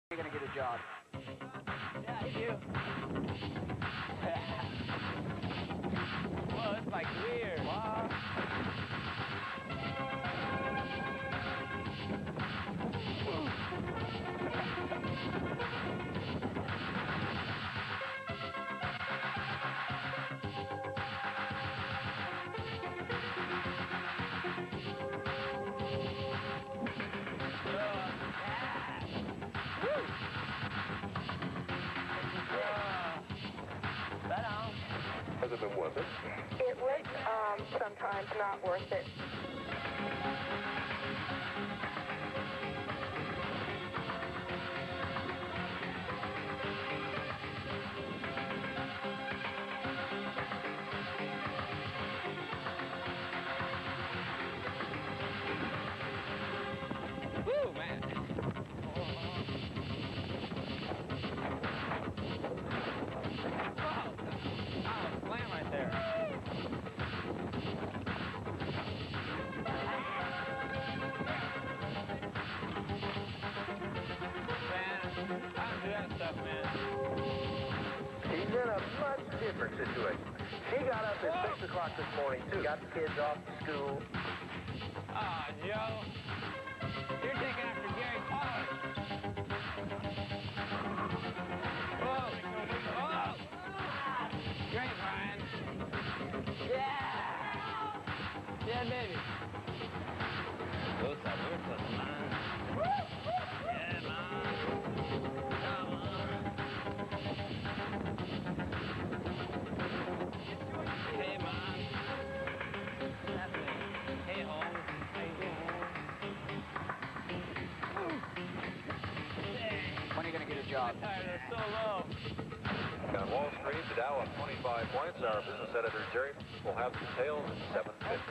You're gonna get a job. Yeah, I do. Whoa, it's like weird. Wow. Has it been worth it? It was sometimes not worth it. Woo, man. Wow. Oh, slam right there. Man, I don't do that stuff, man. He's in a much different situation. She got up at 6 o'clock this morning, too. Got the kids off to school. Ah, Joe. You're taking after Gary Pollard. Whoa. Whoa. Great, Ryan. Yeah. Yeah, baby. What's up? What's up, man? Yeah, man. Come on. Hey, man. What's happening? Hey, Holmes. How you doing? When are you gonna get a job? I'm tired. They're so low. On Wall Street, the Dow up 25 points. Our business editor, Jerry, will have the details at 7:50.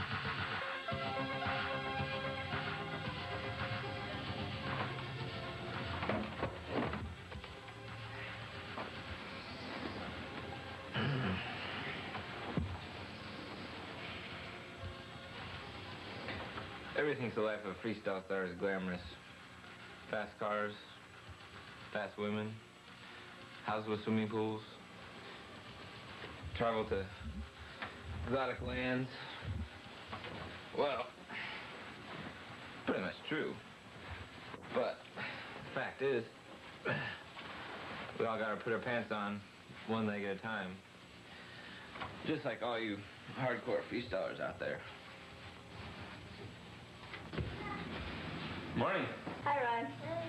Everything thinks the life of a freestyle star is glamorous. Fast cars, fast women, houses with swimming pools, travel to exotic lands. Well, pretty much true. But the fact is, we all gotta put our pants on one leg at a time. Just like all you hardcore freestylers out there. Morning. Hi, Ron.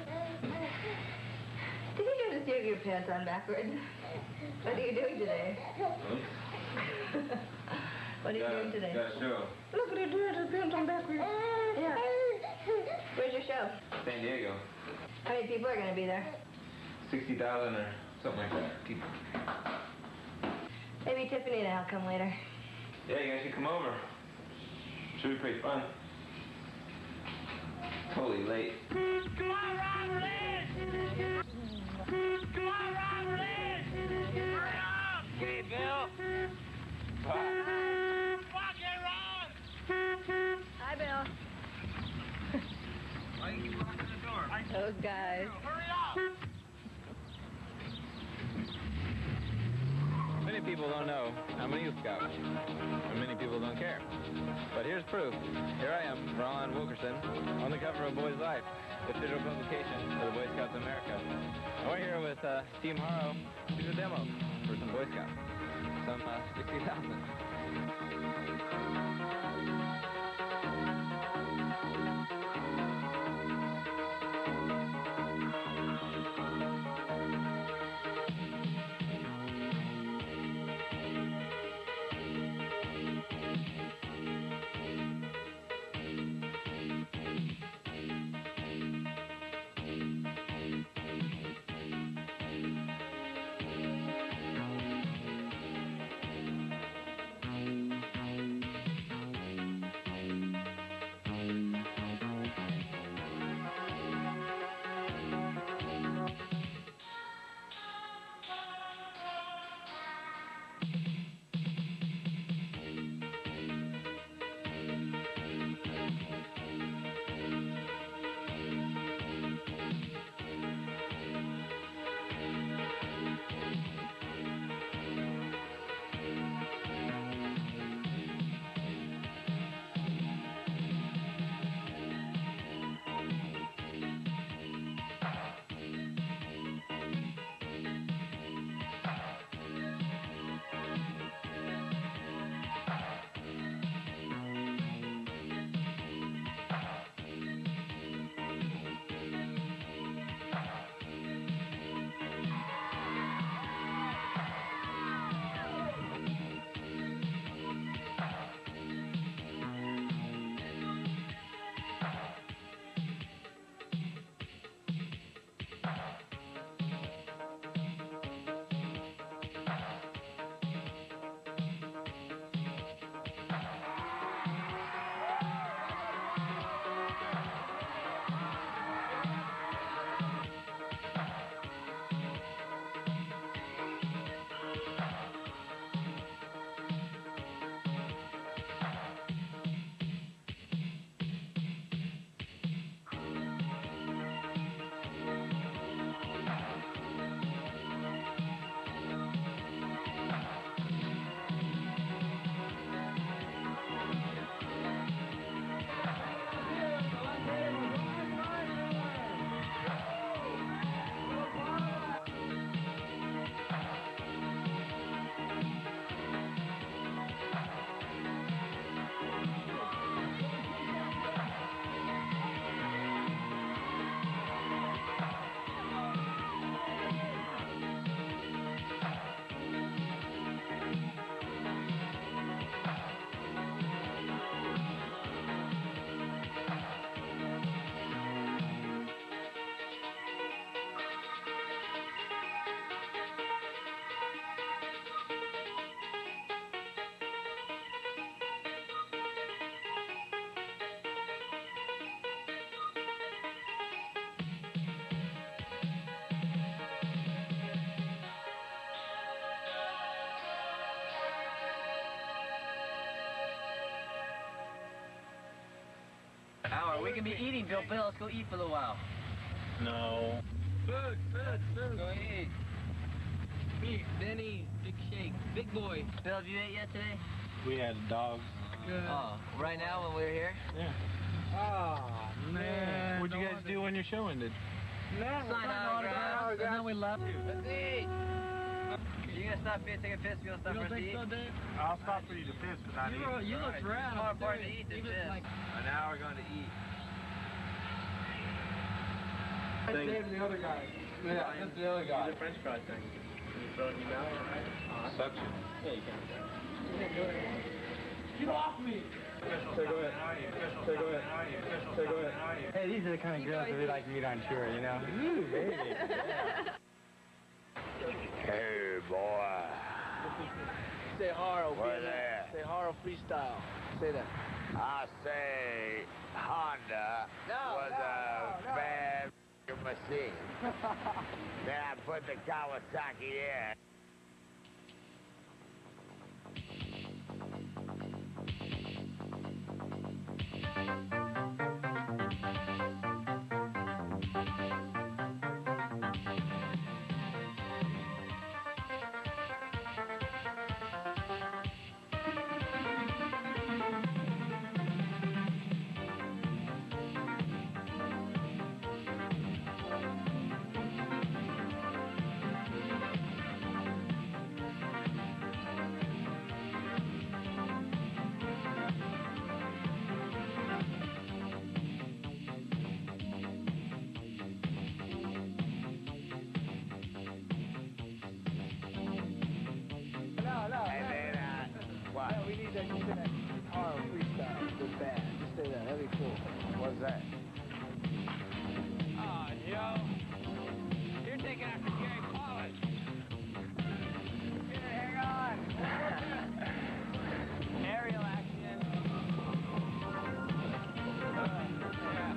Did you just have your pants on backwards? What are you doing today? What are you doing today? Got a show. Look what you're doing, his pants on backwards. Yeah. Where's your show? San Diego. How many people are going to be there? 60,000 or something like that. People. Maybe Tiffany and I'll come later. Yeah, you guys should come over. Should be pretty fun. Totally late. Come on, Robert! Come on, Robert! Hurry up! Okay, Bill. Fucking run! Hi, Bill. Why you keep locking the door? Those guys. Hurry up! Many people don't know I'm a Youth Scout, and many people don't care. But here's proof. Here I am, Ron Wilkerson, on the cover of Boy's Life, the official publication of the Boy Scouts of America. And we're here with Steve Morrow to do a demo for some Boy Scouts, some 60,000. be eating, Bill. Let's go eat for a little while. No. Food. Go eat. Me, Benny, big shake, big boy. Bill, have you ate yet today? We had dogs. Oh, right now when we were here? Yeah. Oh, man. What'd you guys do when your show ended? Sign autographs, and then we left. Let's eat. You gonna stop here, take a piss? You gonna stop for us to eat? I'll stop for you to piss, but not eat. You look round. More important to eat than piss. And now we're going to eat. Dave and the other guy. Yeah, that's the other guy. The French fry thing. You throw it in your mouth? Suction. Yeah, you can. Get off me! So go ahead. Hey, these are the kind of girls that we like to meet on tour, you know? Ooh, baby. Hey, boy. Say Haro. What's that? Say Haro freestyle. Say that. I say Honda was a bad machine. Then I put the Kawasaki in. We need that. You say that Haro freestyle. Good band. Just say that. That'd be cool. What's that? Oh, Joe. You're taking after Gary Polish. Hang on. Aerial action. Yeah.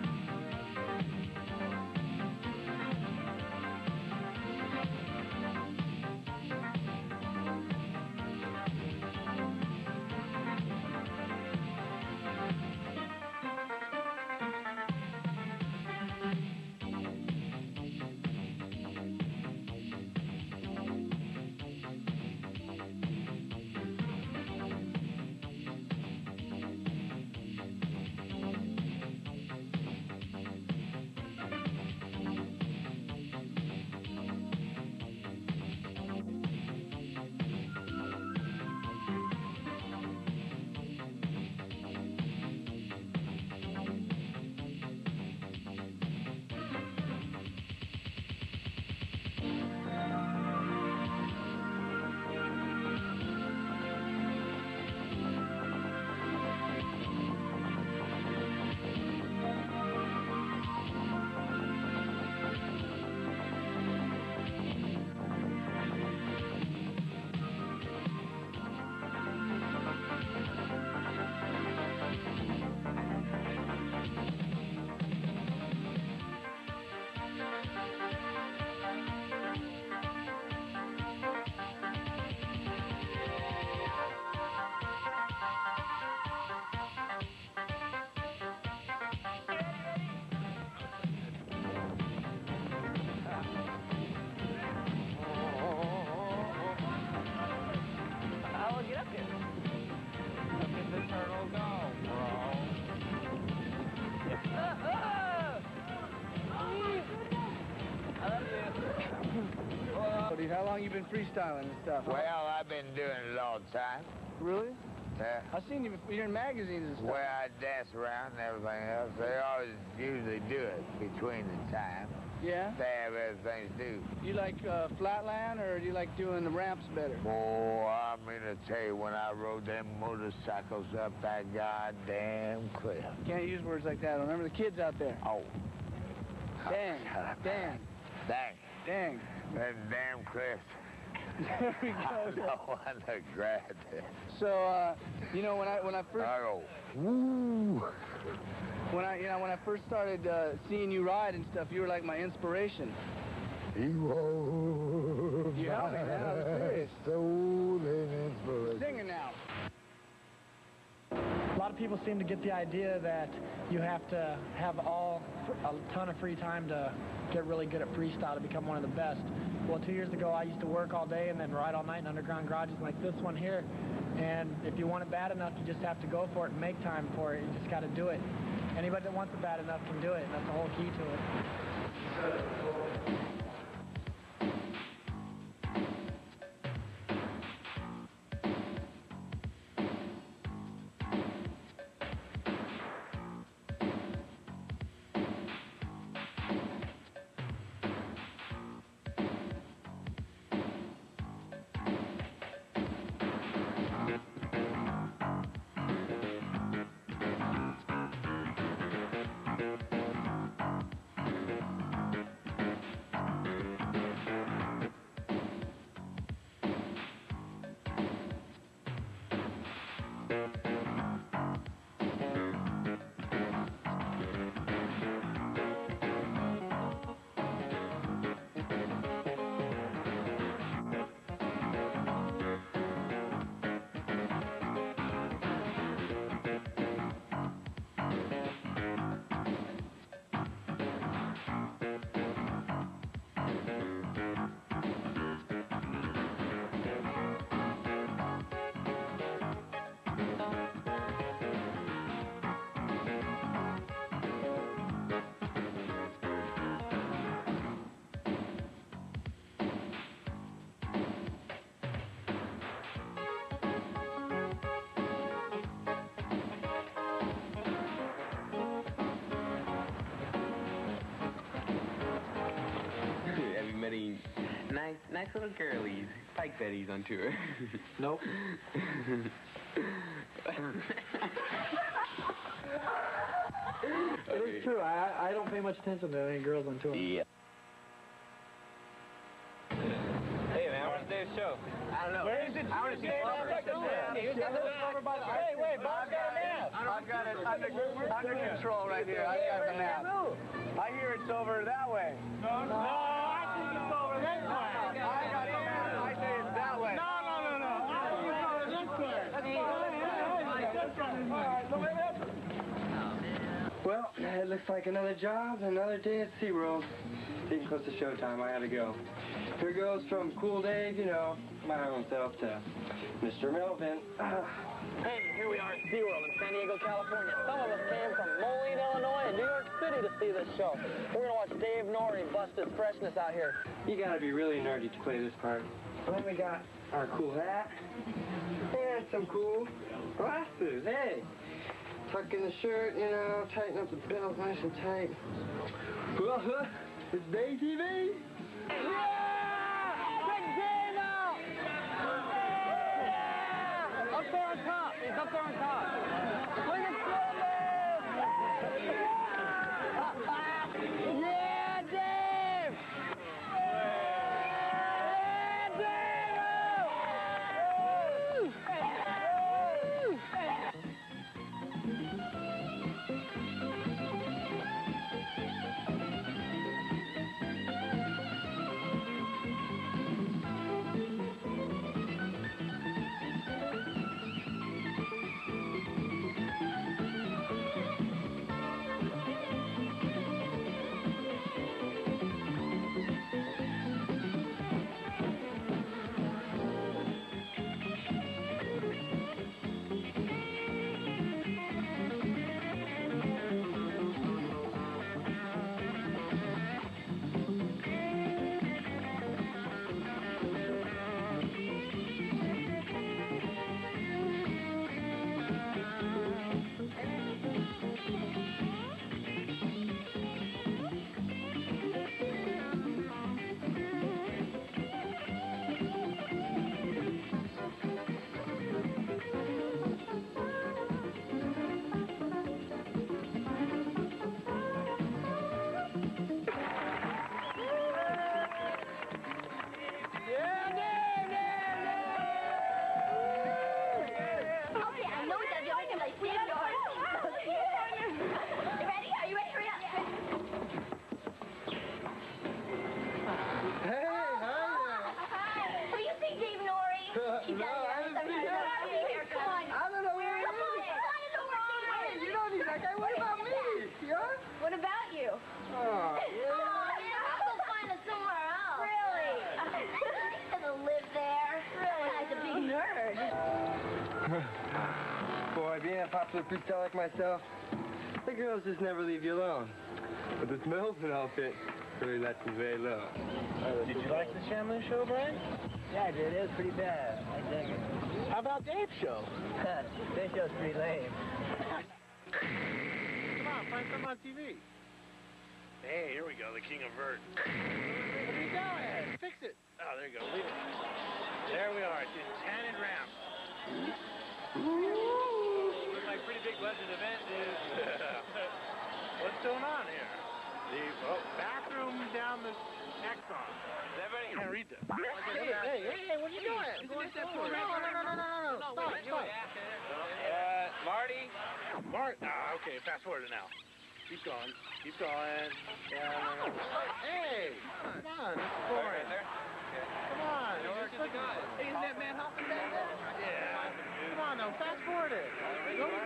How long you been freestyling and stuff? Well, I've been doing it all the time. Really? Yeah. I've seen you're in magazines and stuff. Where I dance around and everything else. They always usually do it between the time. Yeah? They have everything to do. You like flatland, or do you like doing the ramps better? Boy, I mean to tell you, when I rode them motorcycles up that goddamn cliff. Can't use words like that. Remember the kids out there. Oh. Dang. Dang. Dang. Dang. Them damn cliffs. There we go. No one to grab it. So, you know, when I first... I go, woo. When I first started seeing you ride and stuff, you were like my inspiration. You You helped me, man. I was serious. Soul and inspiration. Singing now. lot of people seem to get the idea that you have to have a ton of free time to get really good at freestyle to become one of the best. Well, 2 years ago, I used to work all day and then ride all night in underground garages like this one here. And if you want it bad enough, you just have to go for it and make time for it. You just got to do it. Anybody that wants it bad enough can do it, and that's the whole key to it. Nice little girlies, Pike Betties on tour. Nope. It is true. I don't pay much attention to any girls on tour. Yeah. Hey, man, where's Dave's show? I don't know. Where is it? I want to see Bobber. Hey, wait, Bob's got a map. I've got it under control right here. I got the map. I hear it's over that way. No, I think it's over this way. I got the map. I say it's that way. No. I think it's over this way. Well, it looks like another job, another day at SeaWorld. Getting close to showtime, I gotta go. Here goes from Cool Dave, you know, my own self, to Mr. Melvin. Hey, here we are at SeaWorld in San Diego, California. Some of us came from Moline, Illinois, and New York City to see this show. We're gonna watch Dave Norrie bust his freshness out here. You gotta be really nerdy to play this part. And then we got our cool hat, and some cool glasses, hey. Tuck in the shirt, you know, tighten up the belt nice and tight. It's Dave TV. Up there on top. He's up there on top. Look at Silver! Yeah, Dave! Yeah, Dave! Boy, being a popular freestyle like myself, the girls just never leave you alone. But this Melvin outfit really lets me lay low. Did you like the Shamu show, Brian? Yeah, I did. It was pretty bad. I dig it. How about Dave's show? This show's pretty lame. Come on, find something on TV. Hey, here we go, the king of vert. What are you doing? Fix it. Oh, there you go. Leave it. There we are. It's Enchanted Ramp. Looks like a pretty big legend event, dude. What's going on here? The bathroom down the Exxon. Everybody Can't read this. Hey, what are you doing? Isn't it that No. Stop. Marty. Okay, fast forward it now. Keep going. Yeah. Hey, come on, this is boring. Come on. Hey, isn't that man hopping back there? Yeah. Come on, though, fast forward it. Come on.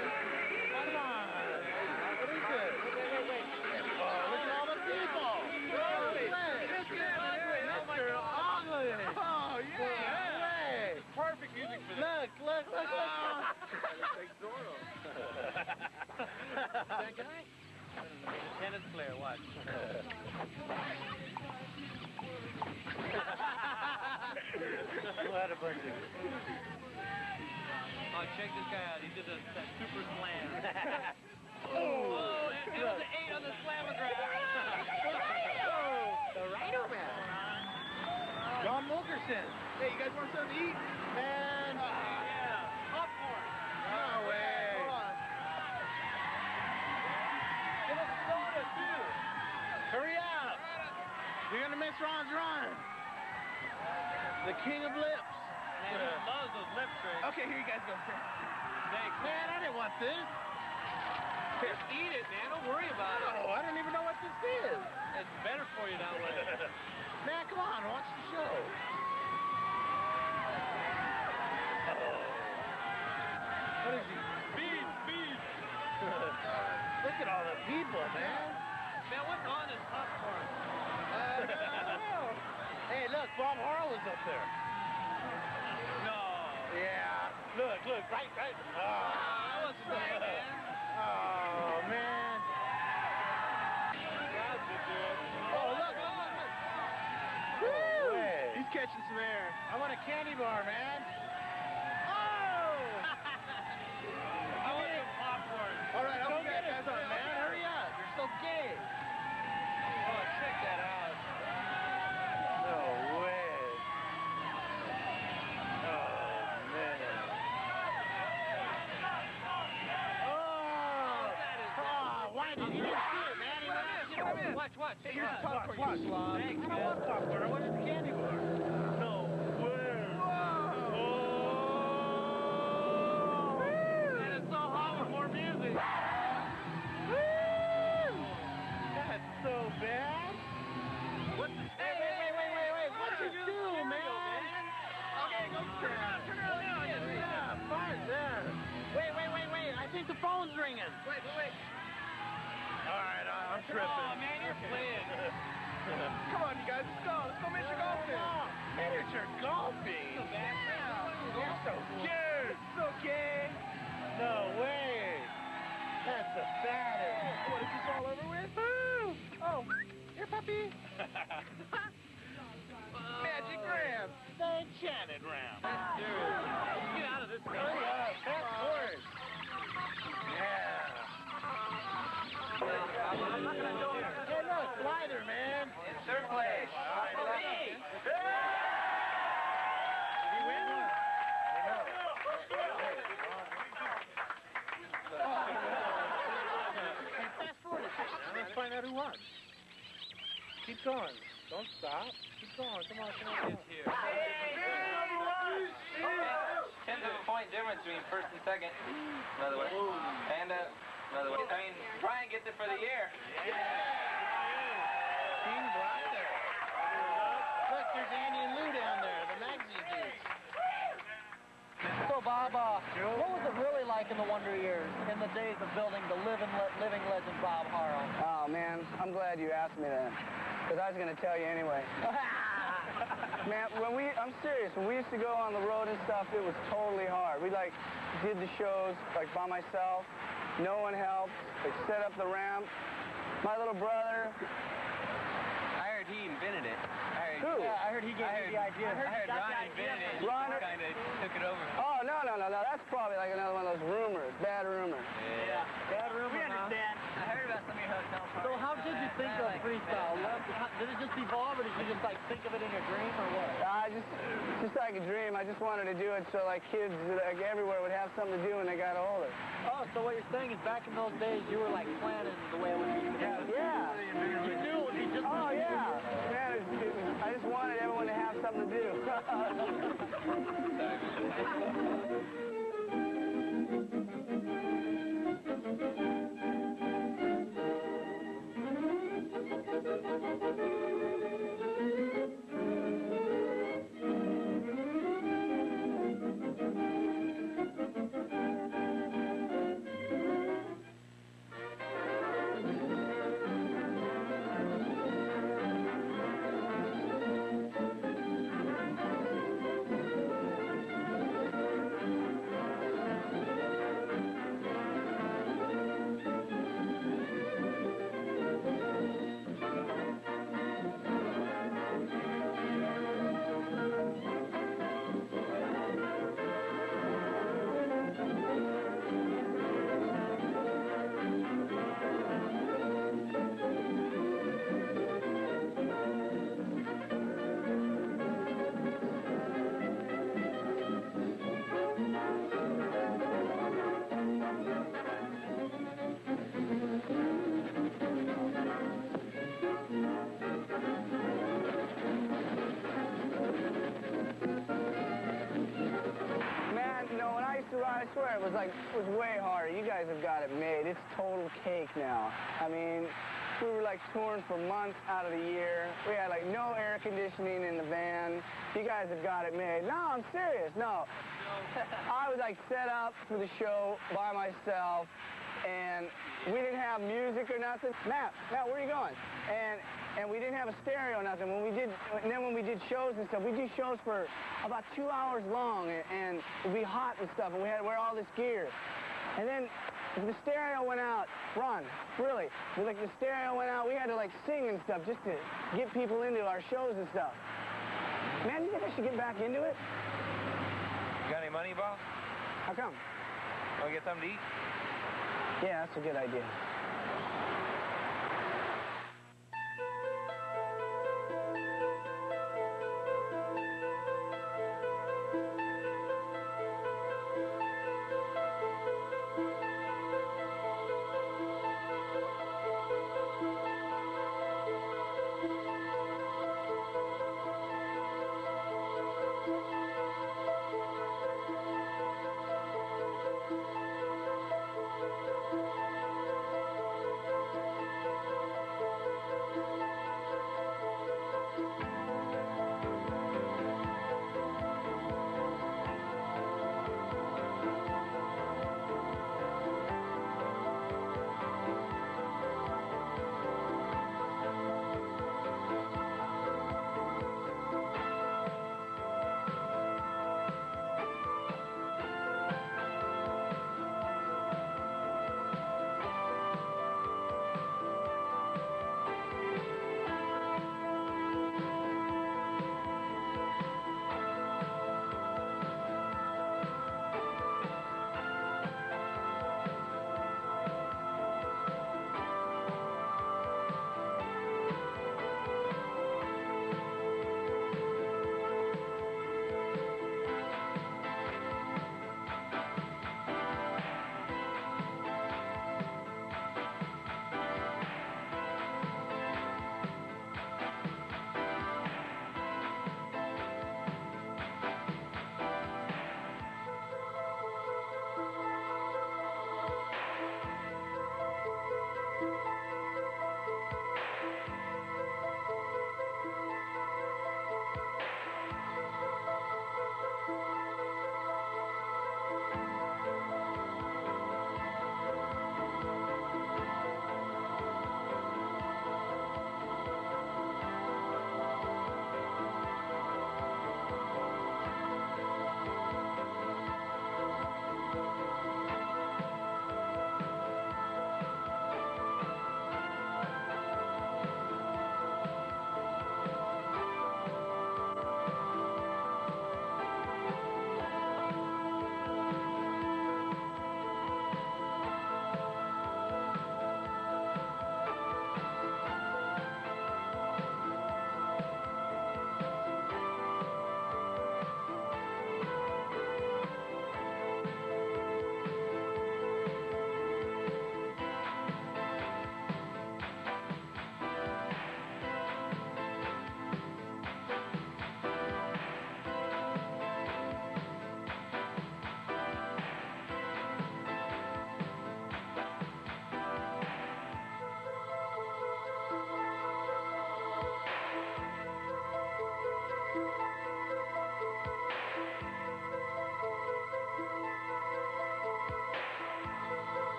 What is this? Wait. Oh, look at all the people. Mr. Ugly. Oh, yeah. Perfect music for this. Look. Like Zorro. That guy? Tennis player, watch. What a bunch of... Oh, check this guy out. He did that super slam. Oh, it was an 8 on the slamograph. The Rhino Man. John Wilkerson. Hey, you guys want something to eat? Man. Yeah. Popcorn. No way. Give us soda, too. Hurry up. You're going to miss Ron's run. The king of lips. Man, he loves those lip tricks. Okay, here you guys go. Thanks. Man, I didn't want this. Just eat it, man. Don't worry about it. Oh, I don't even know what this is. It's better for you that way. Man, come on, watch the show. What is he? Beef. Look at all the people, man. Man, what's on this popcorn? I don't know. Hey, look, Bob Harrell is up there. No. Yeah. Look, right. Oh, That wasn't bad, man. oh man. Oh, look. Woo! He's catching some air. I want a candy bar, man. I want some popcorn. All right, Go I'll be get back, it, guys. man. Hurry up. You're so gay. Oh, check that out. No way. Oh, man. Oh, why did he didn't see it, man? He went in. Watch. Hey, here's the popcorn. Watch. Thanks, I don't want popcorn. I wanted the candy bar. No way. Whoa. Man, it's so hot with more music. That's so bad. What's the... Wait. What'd you do, man? Okay, go turn around. Yeah, fine there. Wait. I think the phone's ringing. Wait. All right, I'm tripping. Oh, man, you're playing. Come on, you guys. Let's go miniature golfing. Miniature golfing? You're so cute. It's okay. No way. That's the saddest. What, is this all over with? Oh, here, puppy. Magic Ram. The Enchanted Ram. Get out of this Hurry car. up, fast forward. Yeah. I'm not gonna do it. Hey, look, slider, man. It's third place. Did he win? Fast forward a second. Let's find out who won. Keep going. Don't stop. Keep going. Come on. Here. 10th of a point difference between first and second. By the way. And by the way, I mean, try and get there for the year. Team Blaster. Look, there's Andy and Lou down there, the magazine dudes. So, Bob, what was it really like in the Wonder Years, in the days of building the living legend Bob Harrell? Oh, man, I'm glad you asked me that, because I was going to tell you anyway. Man, I'm serious, when we used to go on the road and stuff, it was totally hard. We like did the shows like by myself, no one helped, like set up the ramp. My little brother. I heard he invented it. Who? Yeah, I heard he gave you the idea. I heard Ron invented it. Ron kind of took it over. Oh, no. That's probably like another one of those rumors, bad rumors. Yeah. Bad rumor, We understand. I heard about some of your hotel parties. So how did you think of freestyle? Did it just evolve, or did you just like think of it in your dream, or what? Just like a dream. I just wanted to do it so like kids like everywhere would have something to do when they got older. Oh, so what you're saying is back in those days you were like planning the way it would be. Yeah. You knew it would be just. Oh yeah. Man, I just wanted everyone to have something to do. I swear, it was way harder. You guys have got it made. It's total cake now. I mean, we were like touring for months out of the year. We had like no air conditioning in the van. You guys have got it made. No, I'm serious. No. I was like set up for the show by myself, and we didn't have music or nothing. Matt, where are you going? And we didn't have a stereo or nothing. When we did shows and stuff, we do shows for about 2 hours long, and it'd be hot and stuff, and we had to wear all this gear. And then the stereo went out. Ron, really, like the stereo went out, we had to like sing and stuff just to get people into our shows and stuff. Man, you think I should get back into it? You got any money, boss? How come? Want to get something to eat? Yeah, that's a good idea.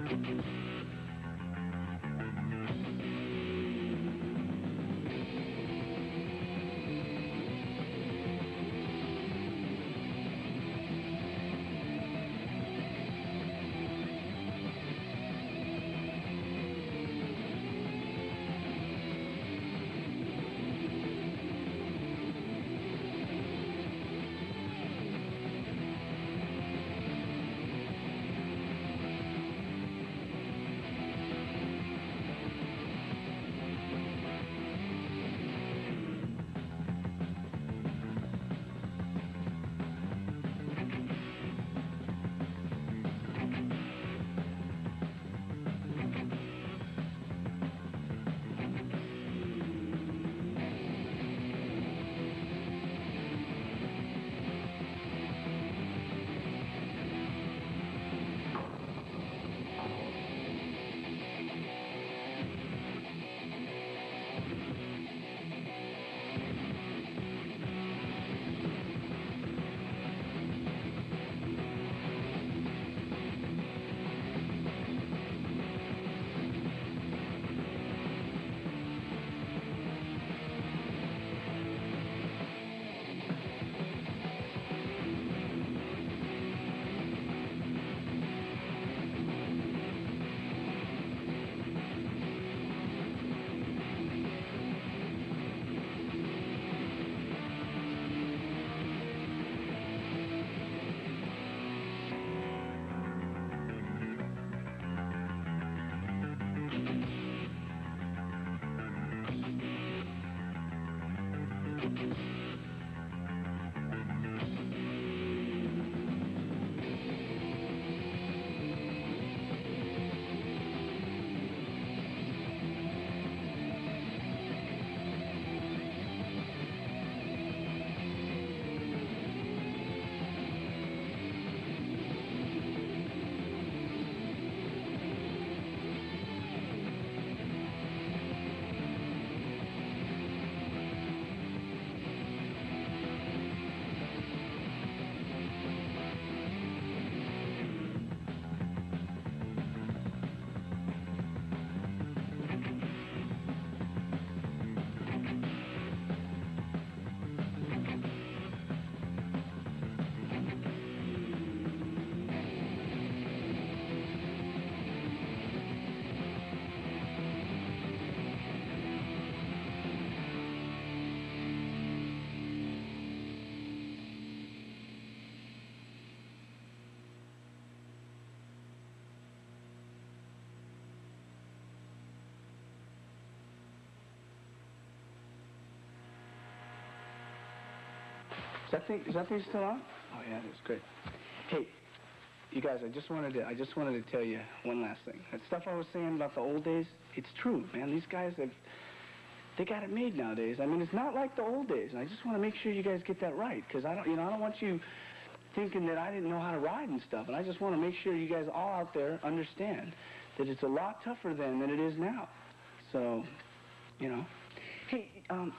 Is that thing still on? Oh yeah, that's great. Hey, you guys, I just wanted to tell you one last thing. That stuff I was saying about the old days, it's true, man. These guys they got it made nowadays. I mean, it's not like the old days, and I just want to make sure you guys get that right, because I don't want you thinking that I didn't know how to ride and stuff, and I just want to make sure you guys all out there understand that it's a lot tougher then than it is now. So, you know. Hey,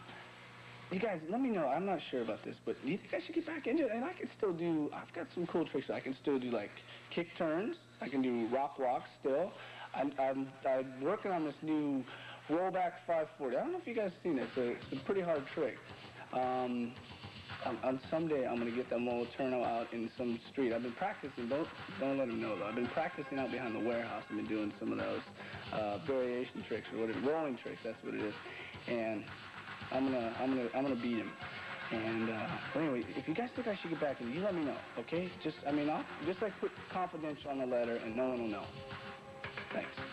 you guys, let me know. I'm not sure about this, but do you think I should get back into it? And I can still do, I've got some cool tricks. I can still do, like, kick turns. I can do rock walks still. I'm working on this new rollback 540. I don't know if you guys have seen it. It's a pretty hard trick. Someday I'm going to get that Molo Turno out in some street. I've been practicing. Don't let him know, though. I've been practicing out behind the warehouse. I've been doing some of those variation tricks, or whatever, rolling tricks. That's what it is. And I'm gonna beat him. And anyway, if you guys think I should get back in, you let me know, okay? I'll just like put confidential on the letter, and no one will know. Thanks.